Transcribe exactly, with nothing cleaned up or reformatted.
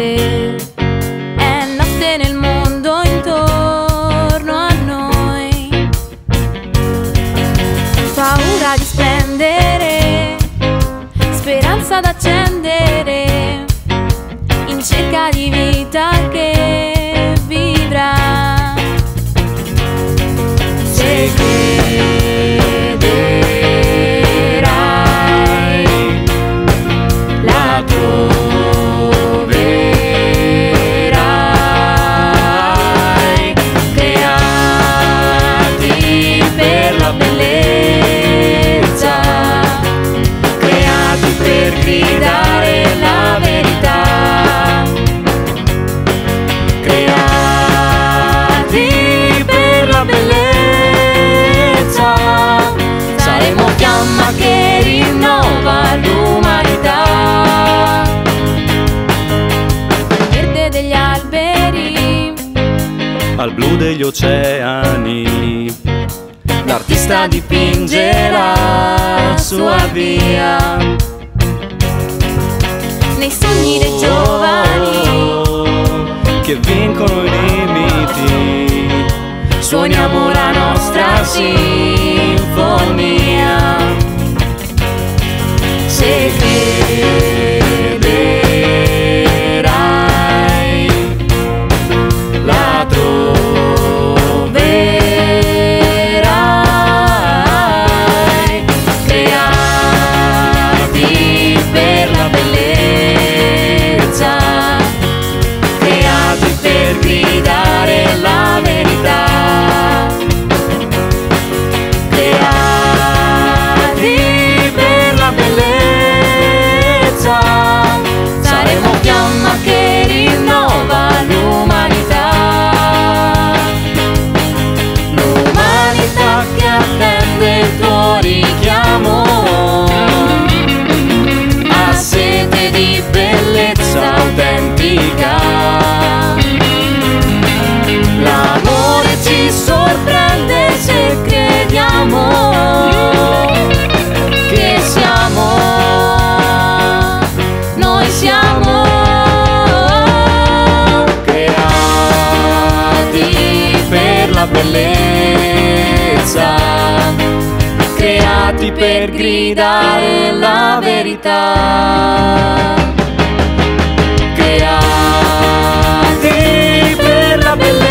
notte, è notte nel mondo intorno a noi. Paura di splendere, speranza da accendere, in cerca di vita che vivrà. Se crederai, la troverai. Creati per la bellezza, creati per gridare la verità, creati per la bellezza. Saremo fiamma che rinnova l'umanità. Verde degli alberi, al blu degli oceani, l'artista dipinge la sua via. nei sogni dei giovani che vincono i limiti, suoniamo la nostra sinfonia. Se crederai, la troverai. Creati per la bellezza, creati per gridare la verità, creati per la bellezza. Saremo fiamma che rinnova l'umanità, l'umanità che attende il tuo richiamo, ha sete di bellezza autentica. L'amore ci sorprende se crediamo che siamo, noi siamo creati per la bellezza, creati per gridare la verità, creati per la bellezza.